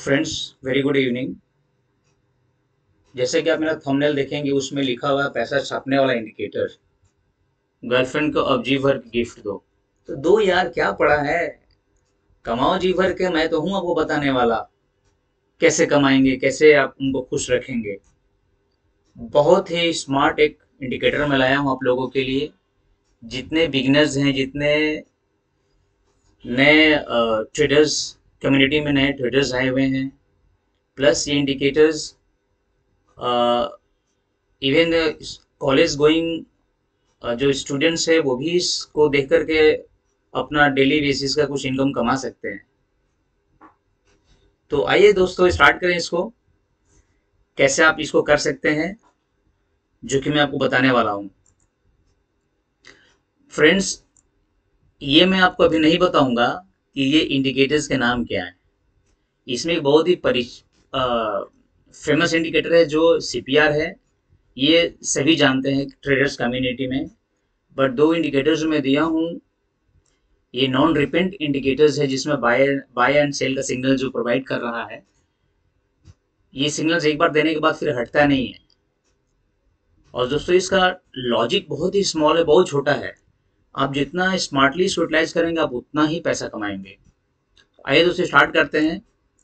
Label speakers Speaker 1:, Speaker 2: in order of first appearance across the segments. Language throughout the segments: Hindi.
Speaker 1: Friends, very good evening. जैसे कि आप मेरा थंबनेल देखेंगे, उसमें लिखा हुआ है पैसा छापने वाला इंडिकेटर। गर्लफ्रेंड को अब जी भर गिफ्ट दो। तो दो यार, क्या पड़ा है। कमाओ जी भर के, मैं तो हूं आपको बताने वाला। कैसे कमाएंगे, कैसे आप उनको खुश रखेंगे। बहुत ही स्मार्ट एक इंडिकेटर मैं लाया हूं आप लोगों के लिए। जितने बिगनर्स हैं, जितने नए ट्रेडर्स, कम्युनिटी में नए ट्रेडर्स आए हुए हैं, प्लस ये इंडिकेटर्स इवन कॉलेज गोइंग जो स्टूडेंट्स है वो भी इसको देख करके अपना डेली बेसिस का कुछ इनकम कमा सकते हैं। तो आइए दोस्तों, स्टार्ट करें इसको। कैसे आप इसको कर सकते हैं, जो कि मैं आपको बताने वाला हूँ। फ्रेंड्स, ये मैं आपको अभी नहीं बताऊंगा कि ये इंडिकेटर्स के नाम क्या है। इसमें एक बहुत ही फेमस इंडिकेटर है जो सीपीआर है। ये सभी जानते हैं ट्रेडर्स कम्युनिटी में। बट दो इंडिकेटर्स जो मैं दिया हूँ, ये नॉन रिपेंट इंडिकेटर्स है, जिसमें बाय एंड सेल का सिग्नल जो प्रोवाइड कर रहा है। ये सिग्नल्स एक बार देने के बाद फिर हटता नहीं है। और दोस्तों, इसका लॉजिक बहुत ही स्मॉल है, बहुत छोटा है। आप जितना स्मार्टली इसको यूटिलाइज करेंगे, आप उतना ही पैसा कमाएंगे। आइए दोस्तों, स्टार्ट करते हैं।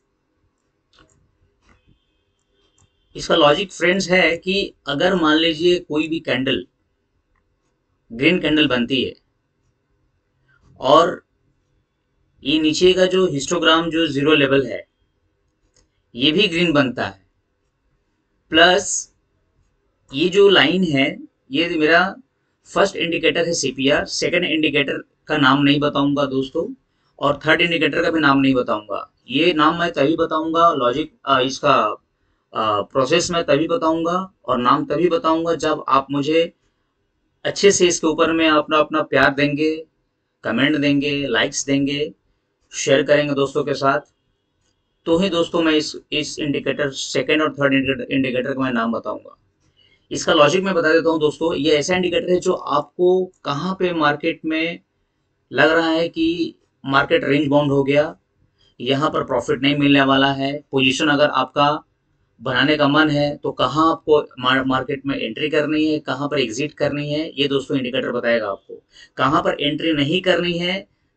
Speaker 1: इसका लॉजिक फ्रेंड्स है कि अगर मान लीजिए कोई भी कैंडल, ग्रीन कैंडल बनती है, और ये नीचे का जो हिस्टोग्राम जो जीरो लेवल है, ये भी ग्रीन बनता है, प्लस ये जो लाइन है, ये मेरा फर्स्ट इंडिकेटर है सीपीआर। सेकंड इंडिकेटर का नाम नहीं बताऊंगा दोस्तों, और थर्ड इंडिकेटर का भी नाम नहीं बताऊंगा। ये नाम मैं तभी बताऊंगा, लॉजिक इसका प्रोसेस मैं तभी बताऊंगा और नाम तभी बताऊंगा जब आप मुझे अच्छे से इसके ऊपर में अपना अपना प्यार देंगे, कमेंट देंगे, लाइक्स देंगे, शेयर करेंगे दोस्तों के साथ। तो ही दोस्तों मैं इस इंडिकेटर, सेकंड और थर्ड इंडिकेटर का मैं नाम बताऊंगा। इसका लॉजिक मैं बता देता हूँ दोस्तों। ये ऐसा इंडिकेटर है जो आपको कहाँ पे मार्केट में लग रहा है कि मार्केट रेंज बाउंड हो गया, यहाँ पर प्रॉफिट नहीं मिलने वाला है, पोजीशन अगर आपका बनाने का मन है तो कहाँ आपको मार्केट में एंट्री करनी है, कहाँ पर एग्जिट करनी है, ये दोस्तों इंडिकेटर बताएगा आपको। कहाँ पर एंट्री नहीं करनी है,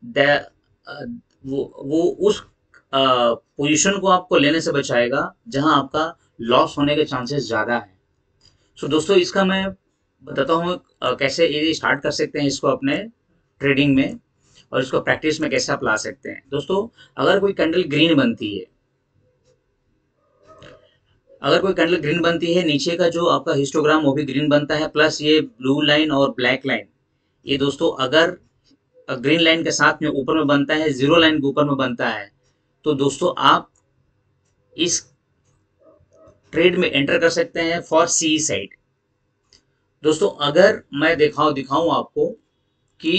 Speaker 1: वो उस पोजीशन को आपको लेने से बचाएगा जहां आपका लॉस होने के चांसेस ज़्यादा है। सो दोस्तों, इसका मैं बताता हूँ कैसे ये स्टार्ट कर सकते हैं इसको अपने ट्रेडिंग में, और इसको प्रैक्टिस में कैसे आप ला सकते हैं। दोस्तों, अगर कोई कैंडल ग्रीन बनती है, अगर कोई कैंडल ग्रीन बनती है, नीचे का जो आपका हिस्टोग्राम वो भी ग्रीन बनता है, प्लस ये ब्लू लाइन और ब्लैक लाइन, ये दोस्तों अगर ग्रीन लाइन के साथ में ऊपर में बनता है, जीरो लाइन के ऊपर में बनता है, तो दोस्तों आप इस ट्रेड में एंटर कर सकते हैं फॉर सी साइड। दोस्तों, अगर मैं दिखाऊं आपको कि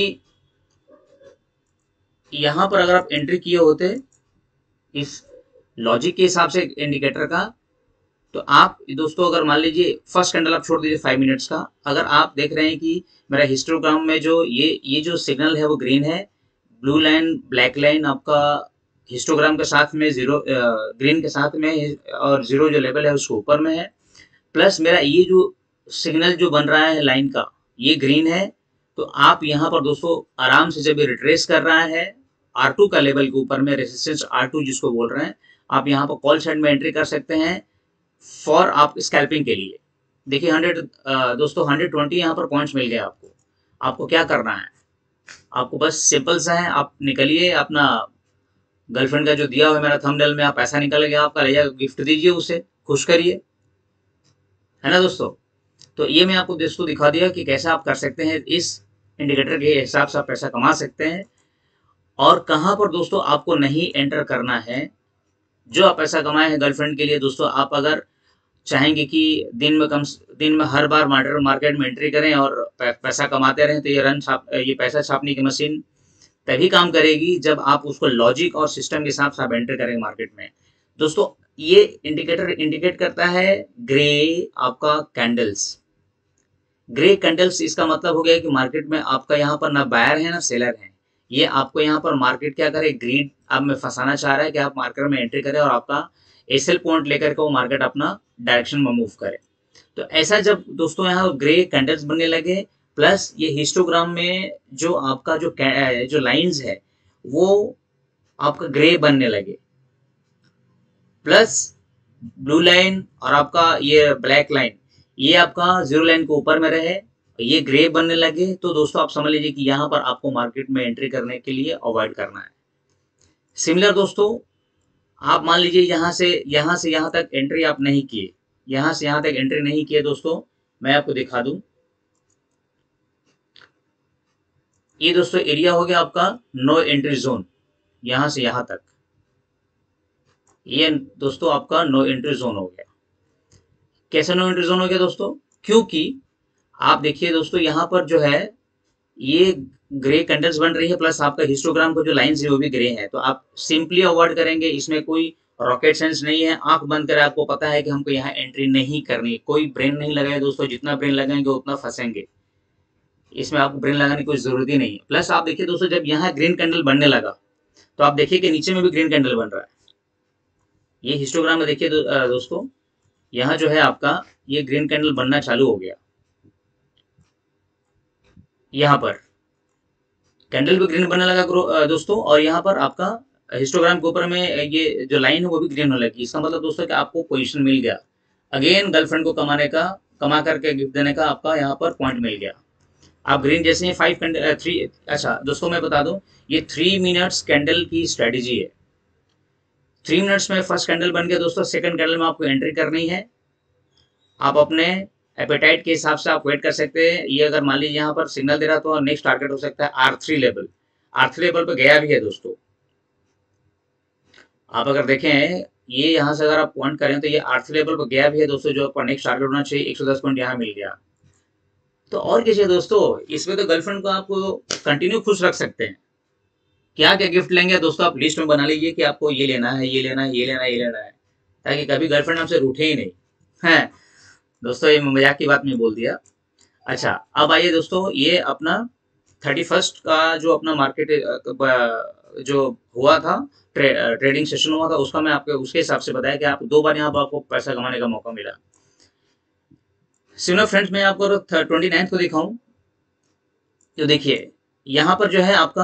Speaker 1: यहां पर अगर आप एंट्री किए होते इस लॉजिक के हिसाब से इंडिकेटर का, तो आप दोस्तों अगर मान लीजिए फर्स्ट कैंडल आप छोड़ दीजिए 5 मिनट्स का, अगर आप देख रहे हैं कि मेरा हिस्टोग्राम में जो ये जो सिग्नल है वो ग्रीन है, ब्लू लाइन ब्लैक लाइन आपका हिस्टोग्राम के साथ में जीरो, ग्रीन के साथ में, और जीरो जो लेवल है उसके ऊपर में है, प्लस मेरा ये जो सिग्नल जो बन रहा है लाइन का, ये ग्रीन है, तो आप यहाँ पर दोस्तों आराम से, जब ये रिट्रेस कर रहा है R2 का लेवल के ऊपर में, रेजिस्टेंस R2 जिसको बोल रहे हैं, आप यहाँ पर कॉल साइड में एंट्री कर सकते हैं फॉर आप स्कैल्पिंग के लिए। देखिए 100 दोस्तों 120 यहाँ पर पॉइंट्स मिल गए आपको। आपको क्या करना है, आपको बस सिंपल सा है, आप निकलिए अपना गर्लफ्रेंड का जो दिया हुआ मेरा थंबनेल में, आप पैसा निकल गया आपका, ले जाकर गिफ्ट दीजिए, उसे खुश करिए, है ना दोस्तों। तो ये मैं आपको दोस्तों दिखा दिया कि कैसे आप कर सकते हैं, इस इंडिकेटर के हिसाब से आप पैसा कमा सकते हैं, और कहाँ पर दोस्तों आपको नहीं एंटर करना है। जो आप पैसा कमाए हैं गर्लफ्रेंड के लिए दोस्तों, आप अगर चाहेंगे कि दिन में हर बार मार्केट में एंट्री करें और पैसा कमाते रहें, तो ये पैसा छापने की मशीन तभी काम करेगी जब आप उसको लॉजिक और सिस्टम के हिसाब से आप एंटर करेंगे मार्केट में। दोस्तों, ये इंडिकेटर इंडिकेट करता है ग्रे आपका कैंडल्स। ग्रे कैंडल्स, इसका मतलब हो गया कि मार्केट में आपका यहाँ पर ना बायर है ना सेलर है, ये आपको यहाँ पर मार्केट क्या करे, ग्रीड आप में फंसाना चाह रहा है कि आप मार्केट में एंट्री करें और आपका एसएल पॉइंट लेकर के वो मार्केट अपना डायरेक्शन में मूव करे। तो ऐसा जब दोस्तों यहाँ ग्रे कैंडल्स बनने लगे, प्लस ये हिस्टोग्राम में जो आपका जो लाइंस है वो आपका ग्रे बनने लगे, प्लस ब्लू लाइन और आपका ये ब्लैक लाइन ये आपका जीरो लाइन के ऊपर में रहे, ये ग्रे बनने लगे, तो दोस्तों आप समझ लीजिए कि यहाँ पर आपको मार्केट में एंट्री करने के लिए अवॉइड करना है। सिमिलर दोस्तों, आप मान लीजिए यहाँ से यहाँ तक एंट्री आप नहीं किए, यहाँ से यहाँ तक एंट्री नहीं किए दोस्तों, मैं आपको दिखा दूं, ये दोस्तों एरिया हो गया आपका नो एंट्री जोन, यहाँ से यहाँ तक ये दोस्तों आपका नो एंट्री जोन हो गया। कैसे नो एंट्री जोन हो गया दोस्तों? क्योंकि आप देखिए दोस्तों यहाँ पर जो है ये ग्रे कैंडल्स बन रही है, प्लस आपका हिस्टोग्राम का जो लाइंस है वो भी ग्रे है, तो आप सिंपली अवॉइड करेंगे। इसमें कोई रॉकेट साइंस नहीं है, आंख बंद कर आपको पता है कि हमको यहाँ एंट्री नहीं करनी, कोई ब्रेन नहीं लगाए दोस्तों, जितना ब्रेन लगाएंगे उतना फंसेंगे, इसमें आपको ब्रेन लगाने की कोई जरूरत ही नहीं है। प्लस आप देखिए दोस्तों जब यहाँ ग्रीन कैंडल बनने लगा तो आप देखिए कि नीचे में भी ग्रीन कैंडल बन रहा है। ये हिस्टोग्राम में देखिए दोस्तों यहाँ जो है आपका ये ग्रीन कैंडल बनना चालू हो गया, यहाँ पर कैंडल भी ग्रीन बनने लगा दोस्तों, और यहाँ पर आपका हिस्टोग्राम के ऊपर में ये जो लाइन है वो भी ग्रीन होने लगी। इसका मतलब दोस्तों कि आपको पोजीशन मिल गया, अगेन गर्लफ्रेंड को कमा करके गिफ्ट देने का आपका यहाँ पर पॉइंट मिल गया। आप ग्रीन जैसे 5 कैंडल 3, अच्छा दोस्तों मैं बता दूं ये 3 मिनट्स कैंडल की स्ट्रेटेजी है। 3 मिनट्स में फर्स्ट कैंडल बन गया दोस्तों, सेकंड कैंडल में आपको एंट्री करनी है। आप अपने एपेटाइट के हिसाब से आप वेट कर सकते हैं। ये अगर मान लीजिए यहाँ पर सिग्नल दे रहा तो नेक्स्ट टारगेट हो सकता है R3 लेवल, R3 लेवल पे गया भी है दोस्तों। आप अगर देखें ये यहाँ से अगर आप पॉइंट करें तो ये R3 लेवल पर गया भी है दोस्तों, जो आपका नेक्स्ट टारगेट होना चाहिए 110 पॉइंट यहाँ मिल गया। तो और क्या चाहिए दोस्तों, इसमें तो गर्लफ्रेंड को आप कंटिन्यू खुश रख सकते हैं। क्या क्या गिफ्ट लेंगे दोस्तों, आप लिस्ट में बना लीजिए कि आपको ये लेना है, ये लेना है, ये लेना है, ये लेना है, ताकि कभी गर्लफ्रेंड आपसे रूठे ही नहीं है दोस्तों। ये मजाक की बात मैं बोल दिया। अच्छा अब आइए दोस्तों, ये अपना 31 का जो अपना मार्केट जो हुआ था, ट्रेडिंग सेशन हुआ था, उसका मैं आपको उसके हिसाब से बताया कि आप 2 बार यहाँ पर आपको पैसा कमाने का मौका मिला। सिमिलर फ्रेंड्स मैं आपको 29 को दिखाऊं तो देखिए यहाँ पर जो है आपका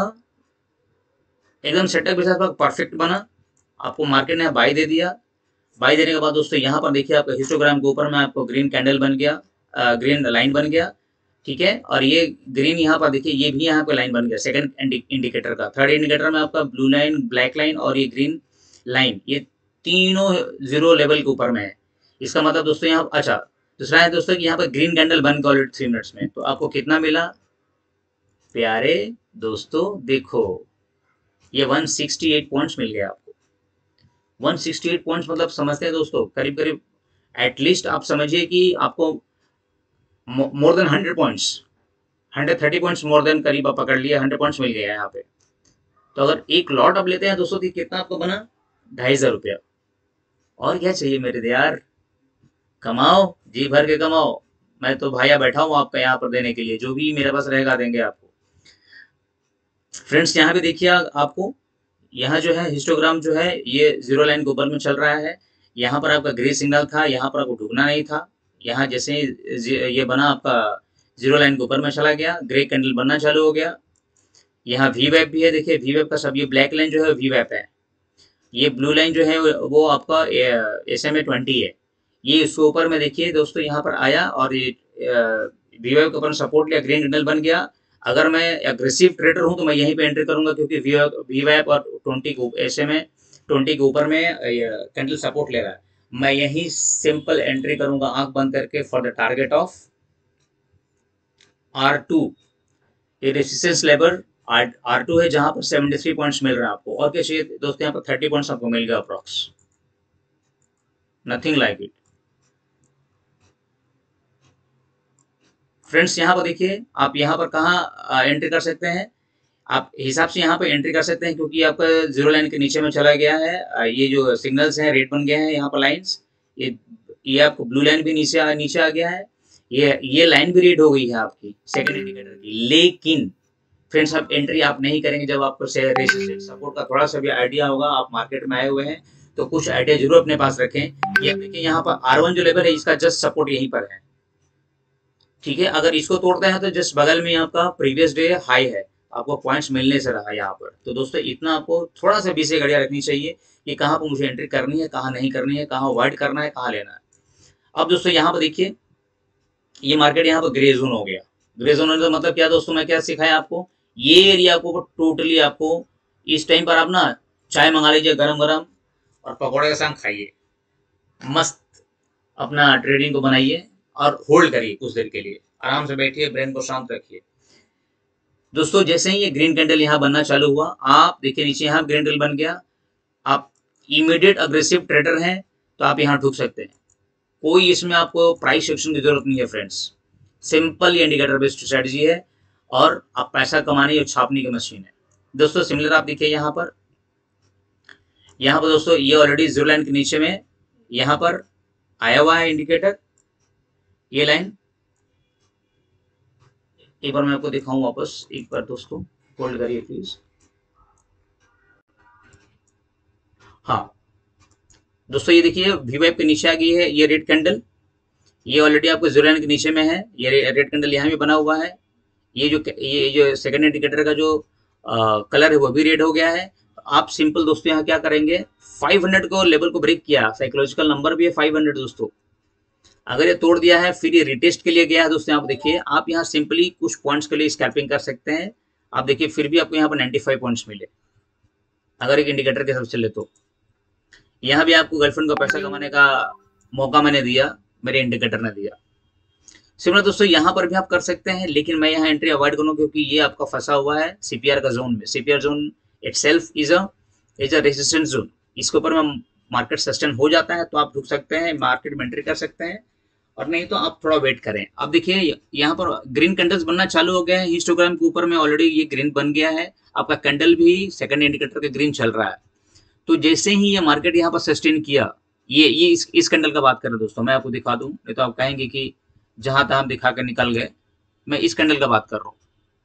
Speaker 1: एकदम सेटअप के साथ परफेक्ट बना, आपको मार्केट ने बाई दे दिया। बाई देने के बाद दोस्तों यहाँ पर देखिए आपका हिस्टोग्राम के ऊपर में आपको ग्रीन कैंडल बन गया, ग्रीन लाइन बन गया, ठीक है। और ये ग्रीन यहाँ पर देखिए ये भी यहाँ पे लाइन बन गया सेकंड इंडिकेटर का। थर्ड इंडिकेटर में आपका ब्लू लाइन, ब्लैक लाइन और ये ग्रीन लाइन, ये तीनों जीरो लेवल के ऊपर में है। इसका मतलब दोस्तों यहाँ अच्छा दूसरा है दोस्तों कि यहाँ पर ग्रीन कैंडल बन गया ऑलरेडी 3 मिनट्स में, तो आपको कितना मिला प्यारे दोस्तों, देखो ये 168 पॉइंट्स मिल गया आपको। 168 पॉइंट्स मतलब समझते हैं दोस्तों, करीब करीब एटलीस्ट आप समझिए कि आपको more than 100 points, 130 points more than करीब आप पकड़ लिया, 100 पॉइंट्स मिल गया यहाँ पे। तो अगर एक लॉट आप लेते हैं दोस्तों तो कितना आपको बना 2,500 रुपया। और क्या चाहिए मेरे यार, कमाओ जी भर के कमाओ, मैं तो भैया बैठा हूँ आपका यहाँ पर देने के लिए, जो भी मेरे पास रहेगा देंगे आपको। फ्रेंड्स यहाँ पे देखिए आपको यहाँ जो है हिस्टोग्राम जो है ये जीरो लाइन के ऊपर में चल रहा है। यहाँ पर आपका ग्रे सिग्नल था, यहाँ पर आपको ढूंढना नहीं था। यहाँ जैसे ये बना आपका जीरो लाइन के ऊपर में चला गया, ग्रे कैंडल बनना चालू हो गया। यहाँ वी वेब भी है, देखिए वी वेब का सब, ये ब्लैक लाइन जो है वी वेब है, ये ब्लू लाइन जो है वो आपका SMA 20 है। ये इसके ऊपर में देखिए दोस्तों यहाँ पर आया और ये वी वेब के ऊपर सपोर्ट लिया, ग्रीन कैंडल बन गया। अगर मैं एग्रेसिव ट्रेडर हूं तो मैं यहीं पे एंट्री करूंगा, क्योंकि वी वेब और 20 को SMA 20 के ऊपर में कैंडल सपोर्ट ले रहा है। मैं यहीं सिंपल एंट्री करूंगा आंख बंद करके for the target of R2। ये रेजिस्टेंस लेवल R2 है जहां पर 73 पॉइंट्स मिल रहा है आपको। और क्या चाहिए दोस्तों, यहाँ पर 30 पॉइंट्स आपको मिल गया approx, nothing like it. Friends यहाँ पर देखिए आप यहाँ पर कहाँ एंट्री कर सकते हैं, आप हिसाब से यहाँ पर एंट्री कर सकते हैं, क्योंकि आपका जीरो लाइन के नीचे में चला गया है। ये जो सिग्नल्स हैं रेड बन गए हैं यहाँ पर लाइंस, ये आपको ब्लू लाइन भी नीचे आ गया है, ये लाइन भी रेड हो गई है आपकी सेकंड इंडिकेटर की। लेकिन फ्रेंड्स आप एंट्री आप नहीं करेंगे जब आपको रेजिस्टेंस सपोर्ट का थोड़ा सा भी आइडिया होगा, आप मार्केट में आए हुए हैं तो कुछ आइडिया जरूर अपने पास रखें। ये देखिए यहाँ पर R1 जो लेवल है इसका जस्ट सपोर्ट यहीं पर है, ठीक है। अगर इसको तोड़ते हैं तो जस्ट बगल में आपका प्रीवियस डे हाई है, आपको पॉइंट्स मिलने से रहा यहाँ पर। तो दोस्तों इतना आपको थोड़ा सा बीच से घड़िया रखनी चाहिए कि कहाँ पर मुझे एंट्री करनी है, कहाँ नहीं करनी है, कहाँ अवॉइड करना है, कहाँ लेना है। अब दोस्तों यहाँ पर देखिए ये मार्केट यहाँ पर ग्रे जोन हो गया। ग्रे जोन का मतलब क्या दोस्तों, मैं क्या सिखाया आपको, ये एरिया को टोटली आपको इस टाइम पर आप ना चाय मंगा लीजिए गरम गरम और पकौड़े के साथ खाइए, मस्त अपना ट्रेडिंग को बनाइए और होल्ड करिए कुछ देर के लिए, आराम से बैठिए, ब्रेन को शांत रखिए। दोस्तों जैसे ही ये ग्रीन कैंडल यहाँ बनना चालू हुआ, आप देखिए नीचे यहाँ ग्रीन कैंडल बन गया, आप इमीडिएट अग्रेसिव ट्रेडर हैं तो आप यहाँ ठुक सकते हैं। कोई इसमें आपको प्राइस एक्शन की जरूरत नहीं है फ्रेंड्स, सिंपल ये इंडिकेटर बेस्ड स्ट्रेटजी है और आप पैसा कमाने और छापने की मशीन है। दोस्तों सिमिलर आप देखिए यहाँ पर दोस्तों ये ऑलरेडी जीरो लाइन के नीचे में यहाँ पर आया हुआ है इंडिकेटर, ये लाइन एक बार मैं आपको दिखाऊं वापस एक बार दोस्तों, होल्ड करिए प्लीज। हाँ दोस्तों ये देखिए वी वाइप के नीचे आ गई है ये रेड कैंडल, ये ऑलरेडी आपको जीरो लाइन के नीचे में है, ये रेड कैंडल यहाँ भी बना हुआ है। ये जो सेकंड इंडिकेटर का जो कलर है वो भी रेड हो गया है। आप सिंपल दोस्तों यहाँ क्या करेंगे, 500 को लेवल को ब्रेक किया, साइकोलॉजिकल नंबर भी है 500 दोस्तों। अगर ये तोड़ दिया है फिर ये रिटेस्ट के लिए गया है दोस्तों, आप देखिए आप यहाँ सिंपली कुछ पॉइंट्स के लिए स्कैल्पिंग कर सकते हैं। आप देखिए फिर भी आपको यहाँ पर 95 पॉइंट्स मिले अगर एक इंडिकेटर के हिसाब से चले तो। यहाँ भी आपको गर्लफ्रेंड को पैसा कमाने का मौका मैंने दिया, मेरे इंडिकेटर ने दिया। सिमिलर दोस्तों यहाँ पर भी आप कर सकते हैं, लेकिन मैं यहाँ एंट्री अवॉइड करूँ क्योंकि ये आपका फंसा हुआ है सीपीआर का जोन में। CPR zone itself is a resistance zone, इसके ऊपर में मार्केट सस्टेन हो जाता है तो आप रुक सकते हैं, मार्केट में एंट्री कर सकते हैं, और नहीं तो आप थोड़ा वेट करें। अब देखिए यहाँ पर ग्रीन कैंडल्स बनना चालू हो गए हैं, हिस्टोग्राम के ऊपर में ऑलरेडी ये ग्रीन बन गया है, आपका कैंडल भी सेकंड इंडिकेटर के ग्रीन चल रहा है। तो जैसे ही ये मार्केट यहाँ पर सस्टेन किया, ये इस कैंडल का बात करें दोस्तों, मैं आपको दिखा दूं, नहीं तो आप कहेंगे कि जहां तहां दिखा कर निकल गए। मैं इस कैंडल का बात कर रहा हूँ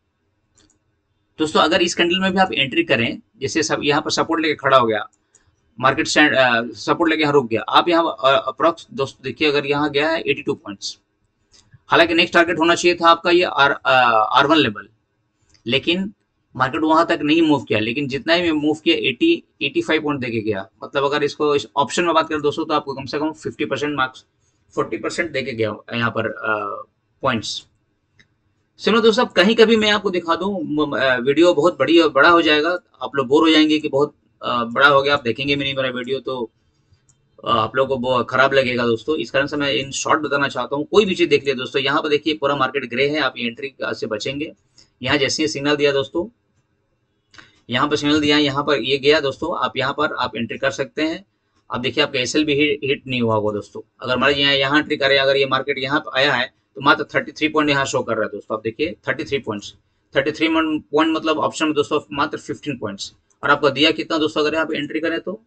Speaker 1: दोस्तों। अगर इस कैंडल में भी आप एंट्री करें, जैसे सब यहाँ पर सपोर्ट लेके खड़ा हो गया, मार्केट सपोर्ट लेके यहाँ रुक गया, आप यहाँ अप्रोक्स दोस्तों देखिए अगर यहाँ गया है 82 पॉइंट्स, हालांकि नेक्स्ट टारगेट होना चाहिए था आपका ये R1 लेवल, लेकिन मार्केट वहां तक नहीं मूव किया, लेकिन जितना ही मूव किया 85 पॉइंट देके गया। मतलब अगर इसको इस ऑप्शन में बात करें दोस्तों तो आपको कम से कम 50% मार्क्स 40% देके गया यहाँ पर पॉइंट्स। सुनो दोस्तों, अब कहीं कभी मैं आपको दिखा दूं, वीडियो बहुत बड़ा हो जाएगा, आप लोग बोर हो जाएंगे कि बहुत बड़ा हो गया, आप देखेंगे भी नहीं मेरा वीडियो तो आप लोगों को बहुत खराब लगेगा दोस्तों। इस कारण से मैं इन शॉर्ट बताना चाहता हूँ, कोई भी चीज देख लिया दोस्तों। यहाँ पर देखिए पूरा मार्केट ग्रे है, आप ये एंट्री से बचेंगे। यहाँ जैसे ही सिग्नल दिया दोस्तों, यहाँ पर सिग्नल दिया, यहाँ पर ये गया दोस्तों, आप यहाँ पर आप एंट्री कर सकते हैं। अब देखिए आपका एसएल भी हिट नहीं हुआ होगा दोस्तों। अगर मान लीजिए यहाँ एंट्री करें, अगर ये मार्केट यहाँ पर आया है तो मात्र 33 पॉइंट यहाँ शो कर रहा है दोस्तों। आप देखिए 33 पॉइंट्स, 33 पॉइंट मतलब ऑप्शन में दोस्तों मात्र 15 पॉइंट्स, और आपको दिया कितना दोस्तों, अगर यहाँ पे एंट्री करें तो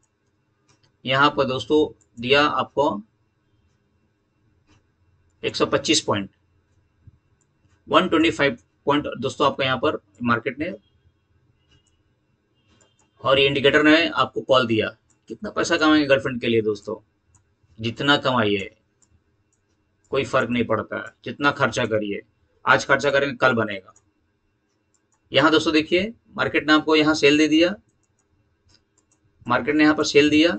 Speaker 1: यहाँ पर दोस्तों दिया आपको 125 पॉइंट, 125 पॉइंट दोस्तों आपको यहाँ पर मार्केट ने, और ये इंडिकेटर ने आपको कॉल दिया। कितना पैसा कमाएंगे गर्लफ्रेंड के लिए दोस्तों, जितना कमाइए कोई फर्क नहीं पड़ता है, जितना खर्चा करिए, आज खर्चा करेंगे कल बनेगा। यहाँ दोस्तों देखिए मार्केट ने आपको यहाँ सेल दे दिया, मार्केट ने यहाँ पर सेल दिया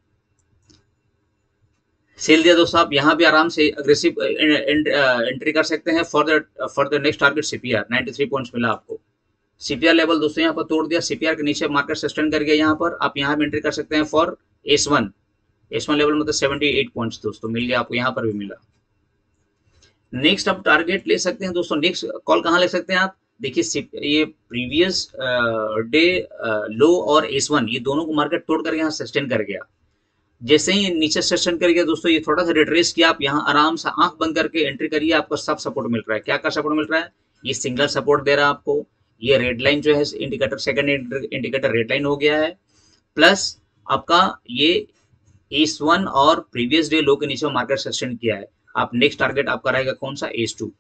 Speaker 1: दोस्तों। आप यहाँ भी आराम से अग्रेसिव एंट्री कर सकते हैं for the next target CPR. 93 points मिला आपको। सीपीआर लेवल दोस्तों यहाँ पर तोड़ दिया, सीपीआर के नीचे मार्केट सस्टेन कर गया, यहाँ पर आप यहाँ भी एंट्री कर सकते हैं फॉर S1 लेवल मतलब 78 पॉइंट्स दोस्तों मिल गया आपको, यहाँ पर भी मिला। नेक्स्ट आप टारगेट ले सकते हैं दोस्तों, नेक्स्ट कॉल कहाँ ले सकते हैं आप, देखिए ये प्रीवियस डे लो और S1 ये दोनों को मार्केट तोड़ कर यहाँ सस्टेन कर गया। जैसे ही नीचे सेशन कर गया दोस्तों, ये थोड़ा सा रिट्रेस किया, आप यहाँ आराम से आंख बंद करके एंट्री करिए, आपको सब सपोर्ट मिल रहा है। क्या सपोर्ट मिल रहा है, ये सिंगल सपोर्ट दे रहा है आपको, ये रेड लाइन जो है indicator second indicator red line हो गया है, प्लस आपका ये S1 और प्रीवियस डे लो के नीचे मार्केट सस्टेन किया है। आप नेक्स्ट टारगेट आपका रहेगा कौन सा, S2।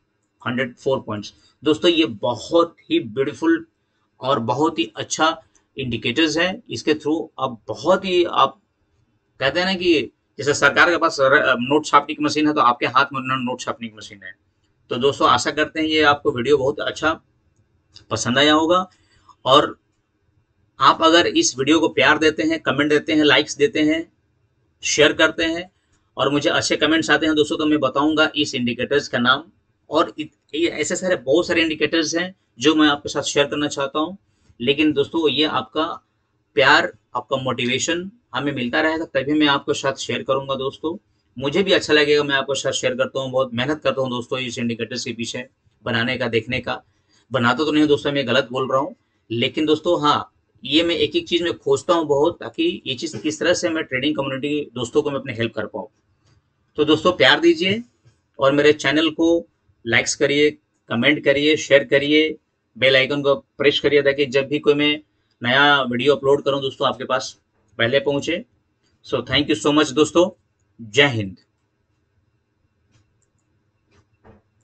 Speaker 1: 104 पॉइंट्स। दोस्तों ये बहुत ही ब्यूटीफुल और बहुत ही अच्छा इंडिकेटर्स है। इसके थ्रू आप बहुत ही, आप कहते हैं ना कि जैसे सरकार के पास नोट छापने की मशीन है, तो आपके हाथ में नोट छापने की मशीन है। तो दोस्तों आशा करते हैं ये आपको वीडियो बहुत अच्छा पसंद आया होगा। और आप अगर इस वीडियो को प्यार देते हैं, कमेंट देते हैं, लाइक्स देते हैं, शेयर करते हैं और मुझे अच्छे कमेंट्स आते हैं दोस्तों, तो मैं बताऊंगा इस इंडिकेटर्स का नाम। और ये ऐसे सारे बहुत सारे इंडिकेटर्स हैं जो मैं आपके साथ शेयर करना चाहता हूं। लेकिन दोस्तों ये आपका प्यार, आपका मोटिवेशन हमें मिलता रहेगा, तभी मैं आपके साथ शेयर करूंगा दोस्तों। मुझे भी अच्छा लगेगा, मैं आपके साथ शेयर करता हूँ, बहुत मेहनत करता हूँ दोस्तों इस इंडिकेटर्स के पीछे बनाने का, देखने का। बनाता तो नहीं दोस्तों, मैं गलत बोल रहा हूँ, लेकिन दोस्तों हाँ, ये मैं एक एक चीज में खोजता हूँ बहुत, ताकि ये चीज किस तरह से मैं ट्रेडिंग कम्युनिटी दोस्तों को मैं अपने हेल्प कर पाऊँ। तो दोस्तों प्यार दीजिए और मेरे चैनल को लाइक्स करिए, कमेंट करिए, शेयर करिए, बेल आइकन को प्रेस करिए, ताकि जब भी कोई मैं नया वीडियो अपलोड करूं दोस्तों आपके पास पहले पहुंचे। So thank you so much दोस्तों। जय हिंद।